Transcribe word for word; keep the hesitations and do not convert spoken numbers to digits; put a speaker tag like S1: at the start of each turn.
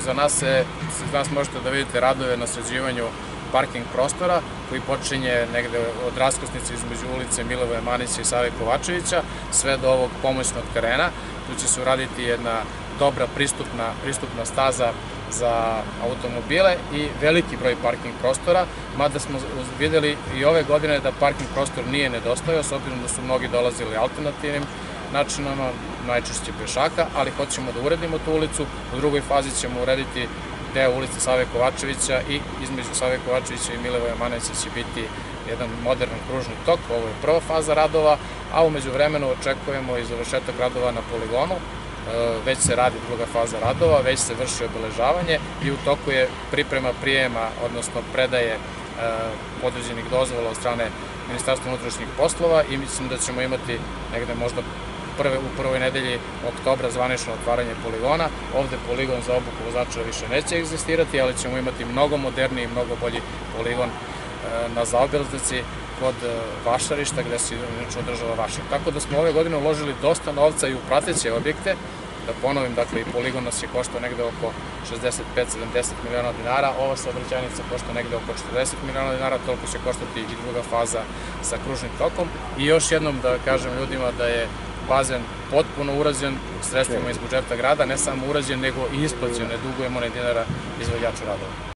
S1: Iza nas, se, iza nas možete da vidite radove na sređivanju parking prostora koji počinje negde od raskrsnice između ulice Milovoja Manića i Save Kovačevića sve do ovog pomoćnog terena. Tu će se uraditi jedna dobra pristupna, pristupna staza za automobile i veliki broj parking prostora, mada smo videli i ove godine da parking prostor nije nedostajao, s obzirom da su mnogi dolazili alternativnim načinama, najčešće pešaka, ali hoćemo da uredimo tu ulicu. U drugoj fazi ćemo urediti deo ulice Save Kovačevića i između Save Kovačevića i Milovoja Manića će biti jedan modern kružni tok. Ovo je prva faza radova, a umeđu vremenu očekujemo i završetak radova na poligonu. Već se radi druga faza radova, već se vrši obeležavanje i u toku je priprema prijema, odnosno predaje određenih dozvola od strane Ministarstva unutrašnjih poslova i mislim da ćemo imati negde možda u prvoj nedelji oktobra zvanično otvaranje poligona. Ovde poligon za obuku vozača više neće egzistirati, ali ćemo imati mnogo moderniji i mnogo bolji poligon na zaobilaznici kod Vašarišta, gde se inače održava Vašar. Tako da smo ove godine uložili dosta novca i u prateće objekte. Da ponovim, dakle, i poligon nas je koštao negde oko šezdeset pet do sedamdeset miliona dinara, ova saobraćajnica košta negde oko četrdeset miliona dinara, toliko će koštati i druga faza sa kružnim tokom. I još jednom da kažem ljudima da je bazen potpuno urađen sredstvima iz budžeta grada, ne samo urađen, nego i isplaćen, ne dugujemo ni dinara izvođaču radova.